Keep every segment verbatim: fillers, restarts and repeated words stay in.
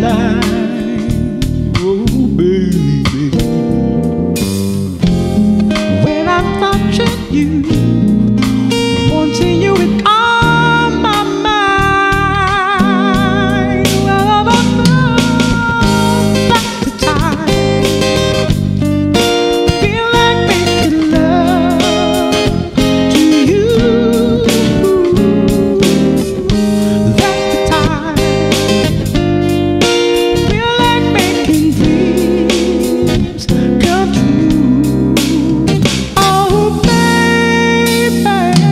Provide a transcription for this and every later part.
time, oh baby, when I'm touching you, wanting you with all my mind. Well, that's the time, feel like making love to you. That's the time, feel like making dreams come true. Oh baby,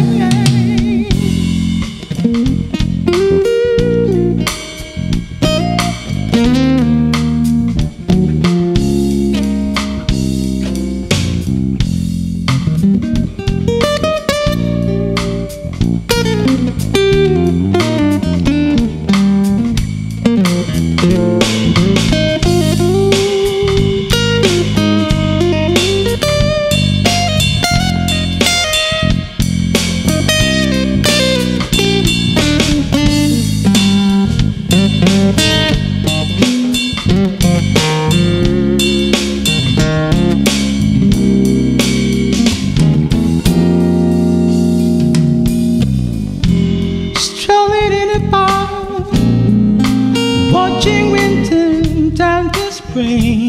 strolling in a park, watching winter turn to spring,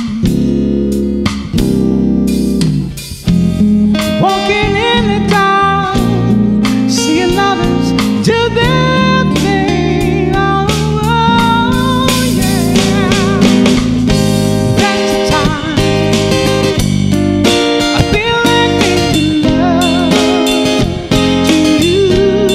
walking in the dark, seeing others do their thing. Oh, oh, yeah, that's the time, I feel like making love to you.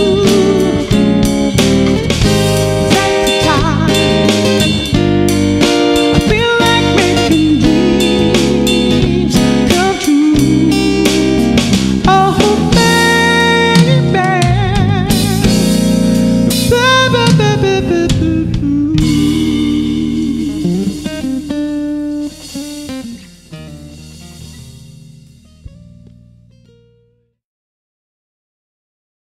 That's the time, I feel like making dreams come true. Oh baby, baby, baby, baby.